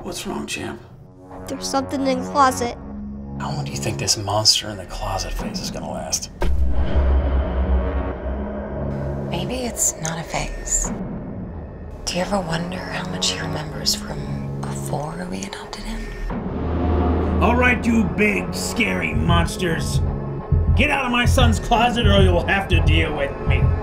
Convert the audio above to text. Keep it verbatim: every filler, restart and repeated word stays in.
What's wrong, champ? There's something in the closet. How long do you think this monster in the closet phase is gonna last? Maybe it's not a phase. Do you ever wonder how much he remembers from before we adopted him? All right, you big, scary monsters. Get out of my son's closet or you'll have to deal with me.